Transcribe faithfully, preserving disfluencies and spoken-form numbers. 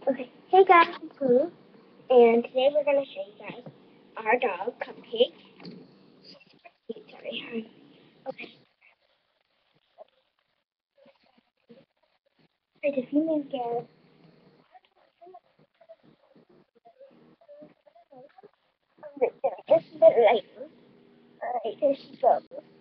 Okay, hey guys, it's me, and today we're going to show you guys our dog, Cupcake. She's super cute, sorry. Okay, right, the female girl. Alright, there, just a bit lighter. Alright, there she goes.